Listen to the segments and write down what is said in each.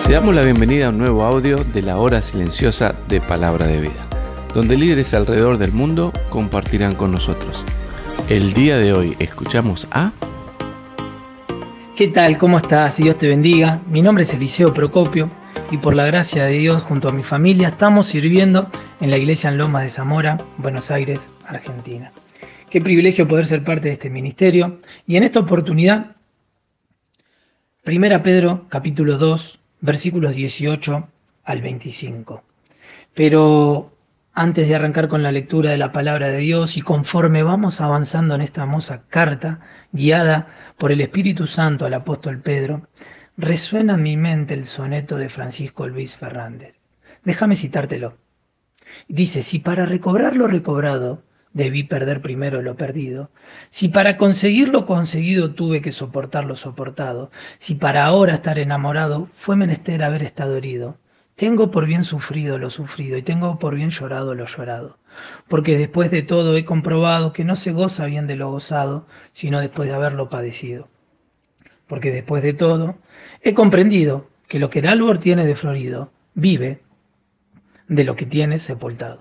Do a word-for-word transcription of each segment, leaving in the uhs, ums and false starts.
Te damos la bienvenida a un nuevo audio de la hora silenciosa de Palabra de Vida, donde líderes alrededor del mundo compartirán con nosotros. El día de hoy escuchamos a... ¿Qué tal? ¿Cómo estás? Dios te bendiga. Mi nombre es Eliseo Procopio y por la gracia de Dios, junto a mi familia, estamos sirviendo en la iglesia en Lomas de Zamora, Buenos Aires, Argentina. Qué privilegio poder ser parte de este ministerio. Y en esta oportunidad, Primera Pedro, capítulo dos, versículos dieciocho al veinticinco. Pero antes de arrancar con la lectura de la palabra de Dios y conforme vamos avanzando en esta hermosa carta, guiada por el Espíritu Santo al apóstol Pedro, resuena en mi mente el soneto de Francisco Luis Fernández. Déjame citártelo. Dice: si para recobrar lo recobrado debí perder primero lo perdido, si para conseguir lo conseguido tuve que soportar lo soportado, si para ahora estar enamorado fue menester haber estado herido, tengo por bien sufrido lo sufrido y tengo por bien llorado lo llorado, porque después de todo he comprobado que no se goza bien de lo gozado, sino después de haberlo padecido. Porque después de todo he comprendido que lo que el árbol tiene de florido vive de lo que tiene sepultado.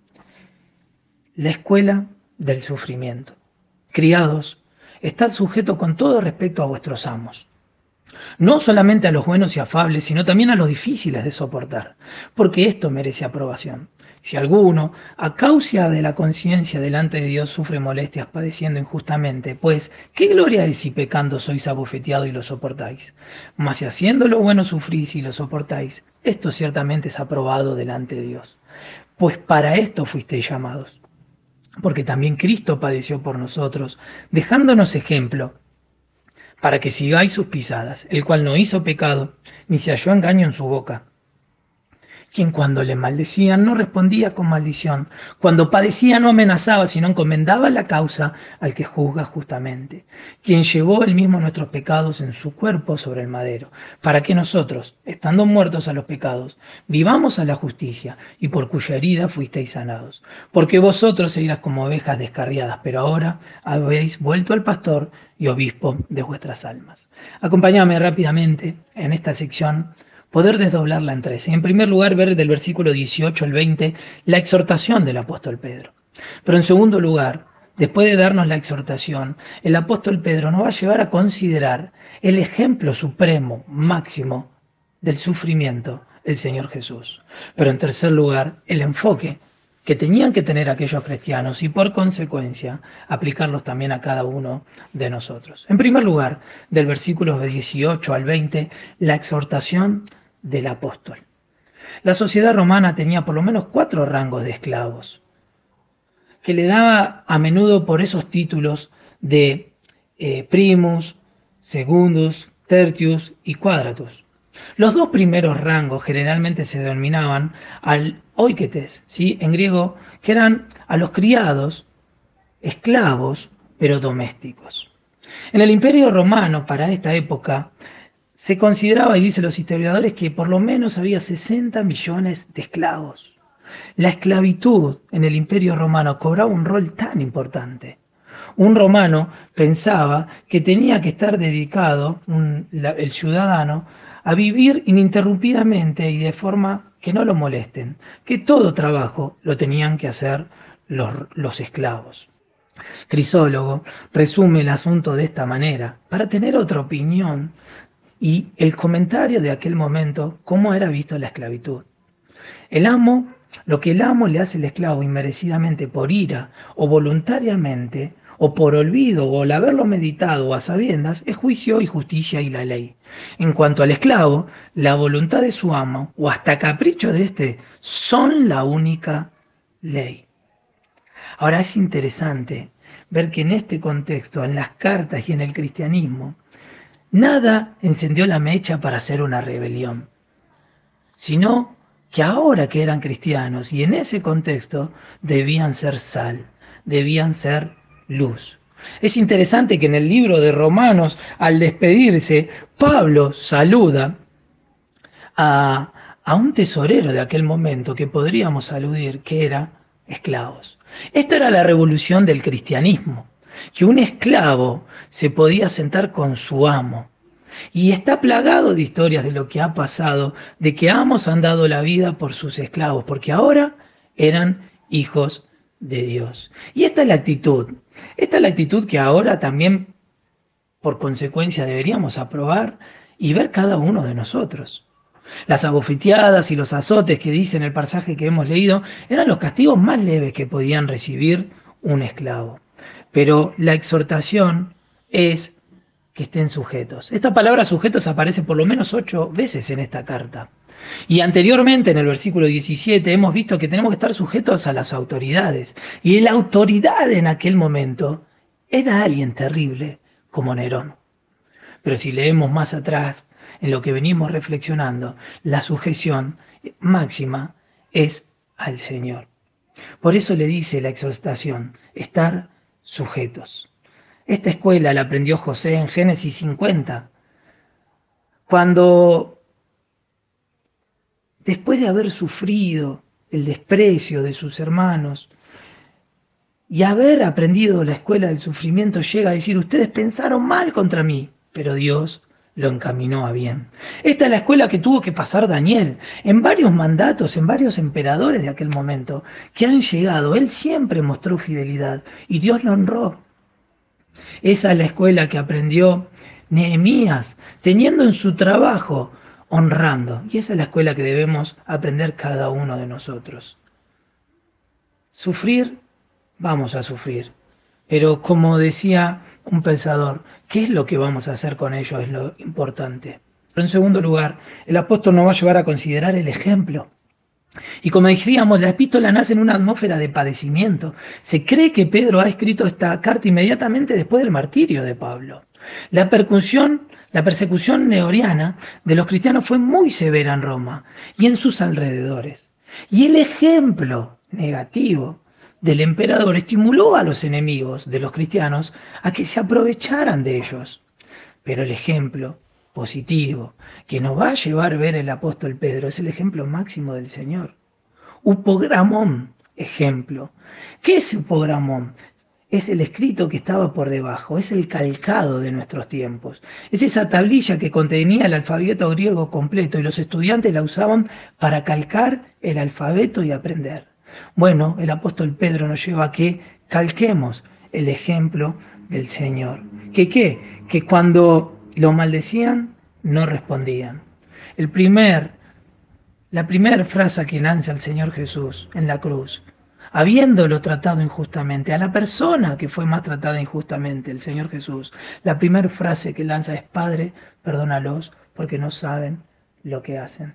La escuela del sufrimiento. Criados, estad sujetos con todo respeto a vuestros amos, no solamente a los buenos y afables, sino también a los difíciles de soportar, porque esto merece aprobación. Si alguno, a causa de la conciencia delante de Dios, sufre molestias padeciendo injustamente, pues, ¿qué gloria es si pecando sois abofeteado y lo soportáis? Mas si haciendo lo bueno sufrís y lo soportáis, esto ciertamente es aprobado delante de Dios. Pues para esto fuisteis llamados. Porque también Cristo padeció por nosotros, dejándonos ejemplo, para que sigáis sus pisadas, el cual no hizo pecado, ni se halló engaño en su boca, quien cuando le maldecían no respondía con maldición, cuando padecía no amenazaba, sino encomendaba la causa al que juzga justamente, quien llevó él mismo nuestros pecados en su cuerpo sobre el madero, para que nosotros, estando muertos a los pecados, vivamos a la justicia, y por cuya herida fuisteis sanados. Porque vosotros erais como ovejas descarriadas, pero ahora habéis vuelto al pastor y obispo de vuestras almas. Acompáñame rápidamente en esta sección, poder desdoblarla en tres. En primer lugar, ver del versículo dieciocho al veinte la exhortación del apóstol Pedro. Pero en segundo lugar, después de darnos la exhortación, el apóstol Pedro nos va a llevar a considerar el ejemplo supremo, máximo, del sufrimiento, el Señor Jesús. Pero en tercer lugar, el enfoque que tenían que tener aquellos cristianos y por consecuencia aplicarlos también a cada uno de nosotros. En primer lugar, del versículo dieciocho al veinte, la exhortación del apóstol. La sociedad romana tenía por lo menos cuatro rangos de esclavos, que le daba a menudo por esos títulos de eh, primus, secundus, tertius y quadratus. Los dos primeros rangos generalmente se denominaban al oiketes, ¿sí? En griego, que eran a los criados, esclavos, pero domésticos. En el Imperio Romano, para esta época, se consideraba, y dicen los historiadores, que por lo menos había sesenta millones de esclavos. La esclavitud en el Imperio Romano cobraba un rol tan importante. Un romano pensaba que tenía que estar dedicado, un, la, el ciudadano, a vivir ininterrumpidamente y de forma que no lo molesten, que todo trabajo lo tenían que hacer los, los esclavos. Crisólogo resume el asunto de esta manera, para tener otra opinión y el comentario de aquel momento, cómo era visto la esclavitud. El amo, lo que el amo le hace al esclavo inmerecidamente por ira o voluntariamente, o por olvido, o al haberlo meditado o a sabiendas, es juicio y justicia y la ley. En cuanto al esclavo, la voluntad de su amo, o hasta capricho de éste, son la única ley. Ahora es interesante ver que en este contexto, en las cartas y en el cristianismo, nada encendió la mecha para hacer una rebelión, sino que ahora que eran cristianos y en ese contexto debían ser sal, debían ser luz. Es interesante que en el libro de Romanos, al despedirse, Pablo saluda a, a un tesorero de aquel momento que podríamos aludir que era esclavos. Esto era la revolución del cristianismo, que un esclavo se podía sentar con su amo. Y está plagado de historias de lo que ha pasado, de que amos han dado la vida por sus esclavos, porque ahora eran hijos de Dios. Y esta es la actitud, esta es la actitud que ahora también, por consecuencia, deberíamos aprobar y ver cada uno de nosotros. Las abofeteadas y los azotes que dice en el pasaje que hemos leído eran los castigos más leves que podían recibir un esclavo. Pero la exhortación es que estén sujetos. Esta palabra sujetos aparece por lo menos ocho veces en esta carta. Y anteriormente, en el versículo diecisiete, hemos visto que tenemos que estar sujetos a las autoridades. Y la autoridad en aquel momento era alguien terrible como Nerón. Pero si leemos más atrás, en lo que venimos reflexionando, la sujeción máxima es al Señor. Por eso le dice la exhortación, estar sujetos. Esta escuela la aprendió José en Génesis cincuenta, cuando después de haber sufrido el desprecio de sus hermanos y haber aprendido la escuela del sufrimiento, llega a decir, ustedes pensaron mal contra mí, pero Dios lo encaminó a bien. Esta es la escuela que tuvo que pasar Daniel en varios mandatos, en varios emperadores de aquel momento que han llegado. Él siempre mostró fidelidad y Dios lo honró. Esa es la escuela que aprendió Nehemías, teniendo en su trabajo, honrando. Y esa es la escuela que debemos aprender cada uno de nosotros. Sufrir, vamos a sufrir. Pero como decía un pensador, ¿qué es lo que vamos a hacer con ello? Es lo importante. Pero en segundo lugar, el apóstol nos va a llevar a considerar el ejemplo. Y como decíamos, la epístola nace en una atmósfera de padecimiento. Se cree que Pedro ha escrito esta carta inmediatamente después del martirio de Pablo. La persecución, la persecución neoriana de los cristianos fue muy severa en Roma y en sus alrededores. Y el ejemplo negativo del emperador estimuló a los enemigos de los cristianos a que se aprovecharan de ellos. Pero el ejemplo positivo que nos va a llevar a ver el apóstol Pedro es el ejemplo máximo del Señor. Upogramón, ejemplo. ¿Qué es upogramón? Es el escrito que estaba por debajo, es el calcado de nuestros tiempos. Es esa tablilla que contenía el alfabeto griego completo y los estudiantes la usaban para calcar el alfabeto y aprender. Bueno, el apóstol Pedro nos lleva a que calquemos el ejemplo del Señor. ¿Que qué? Que cuando lo maldecían, no respondían. El primer, la primera frase que lanza el Señor Jesús en la cruz, habiéndolo tratado injustamente, a la persona que fue más tratada injustamente, el Señor Jesús, la primera frase que lanza es, Padre, perdónalos porque no saben lo que hacen.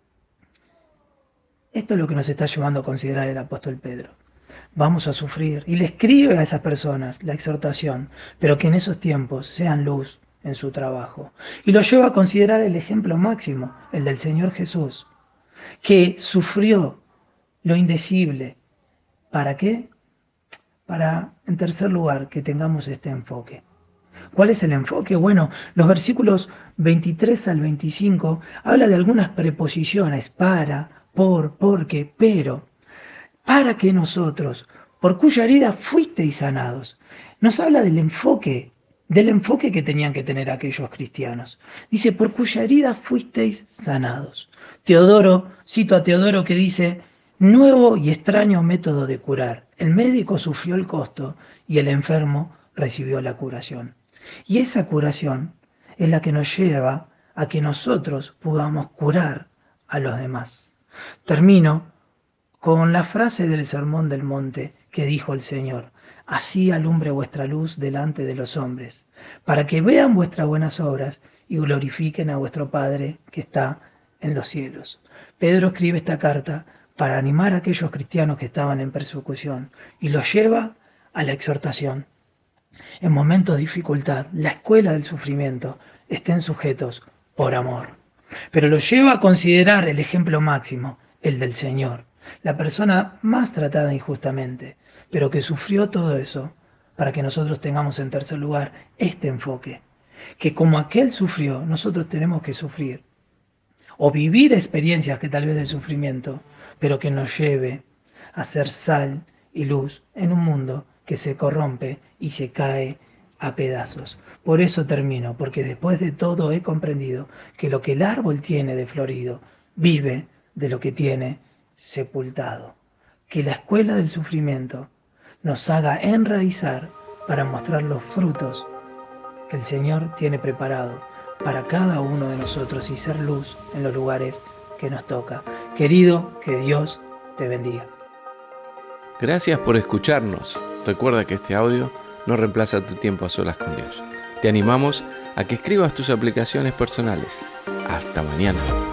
Esto es lo que nos está llevando a considerar el apóstol Pedro. Vamos a sufrir. Y le escribe a esas personas la exhortación, pero que en esos tiempos sean luz en su trabajo. Y lo lleva a considerar el ejemplo máximo, el del Señor Jesús, que sufrió lo indecible. ¿Para qué? Para, en tercer lugar, que tengamos este enfoque. ¿Cuál es el enfoque? Bueno, los versículos veintitrés al veinticinco habla de algunas preposiciones, para, por, porque, pero, para que nosotros, por cuya herida fuisteis sanados. Nos habla del enfoque, del enfoque que tenían que tener aquellos cristianos. Dice, por cuya herida fuisteis sanados. Teodoro, cito a Teodoro que dice, nuevo y extraño método de curar. El médico sufrió el costo y el enfermo recibió la curación. Y esa curación es la que nos lleva a que nosotros podamos curar a los demás. Termino con la frase del Sermón del Monte que dijo el Señor, así alumbre vuestra luz delante de los hombres, para que vean vuestras buenas obras y glorifiquen a vuestro Padre que está en los cielos. Pedro escribe esta carta para animar a aquellos cristianos que estaban en persecución y los lleva a la exhortación. En momentos de dificultad, la escuela del sufrimiento, estén sujetos por amor. Pero los lleva a considerar el ejemplo máximo, el del Señor, la persona más tratada injustamente, pero que sufrió todo eso para que nosotros tengamos en tercer lugar este enfoque, que como aquel sufrió, nosotros tenemos que sufrir o vivir experiencias que tal vez del sufrimiento, pero que nos lleve a ser sal y luz en un mundo que se corrompe y se cae a pedazos. Por eso termino, porque después de todo he comprendido que lo que el árbol tiene de florido vive de lo que tiene sepultado. Que la escuela del sufrimiento nos haga enraizar para mostrar los frutos que el Señor tiene preparado para cada uno de nosotros y ser luz en los lugares que nos toca. Querido, que Dios te bendiga. Gracias por escucharnos. Recuerda que este audio no reemplaza tu tiempo a solas con Dios. Te animamos a que escribas tus aplicaciones personales. Hasta mañana.